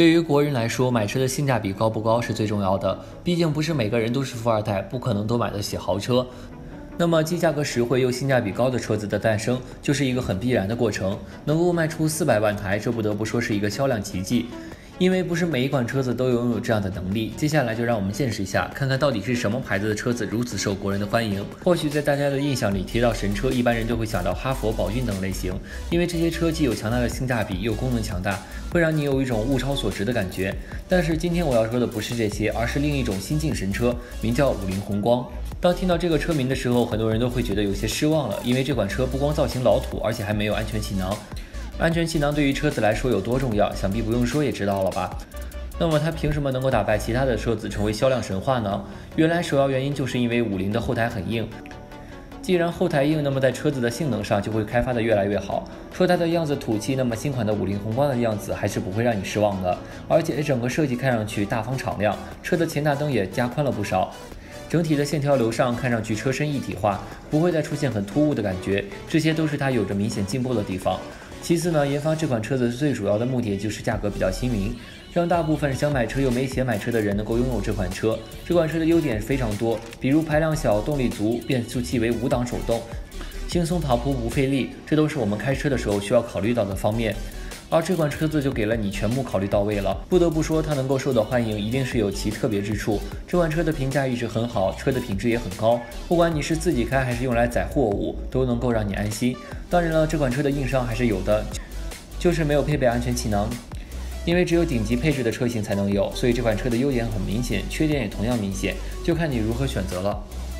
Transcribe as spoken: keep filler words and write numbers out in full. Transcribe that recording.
对于国人来说，买车的性价比高不高是最重要的，毕竟不是每个人都是富二代，不可能都买得起豪车。那么既价格实惠又性价比高的车子的诞生，就是一个很必然的过程。能够卖出四百万台，这不得不说是一个销量奇迹。因为不是每一款车子都拥有这样的能力，接下来就让我们见识一下，看看到底是什么牌子的车子如此受国人的欢迎。或许在大家的印象里提到神车，一般人就会想到哈佛、宝骏等类型，因为这些车既有强大的性价比，又功能强大，会让你有一种物超所值的感觉。但是今天我要说的不是这些，而是另一种新晋神车，名叫五菱宏光。当听到这个车名的时候，很多人都会觉得有些失望了，因为这款车不光造型老土，而且还没有安全气囊。安全气囊对于车子来说有多重要，想必不用说也知道了吧。那么它凭什么能够打败其他的车子成为销量神话呢？原来首要原因就是因为五菱的后台很硬。既然后台硬，那么在车子的性能上就会开发的越来越好。说它的样子土气，那么新款的五菱宏光的样子还是不会让你失望的。而且整个设计看上去大方敞亮，车的前大灯也加宽了不少，整体的线条流畅，看上去车身一体化，不会再出现很突兀的感觉，这些都是它有着明显进步的地方。其次呢，研发这款车子最主要的目的就是价格比较亲民，让大部分想买车又没钱买车的人能够拥有这款车。这款车的优点非常多，比如排量小、动力足、变速器为五档手动、轻松跑铺不费力，这都是我们开车的时候需要考虑到的方面。而这款车子就给了你全部考虑到位了，不得不说它能够受到欢迎，一定是有其特别之处。这款车的评价一直很好，车的品质也很高，不管你是自己开还是用来载货物，都能够让你安心。当然了，这款车的硬伤还是有的，就是没有配备安全气囊，因为只有顶级配置的车型才能有，所以这款车的优点很明显，缺点也同样明显，就看你如何选择了。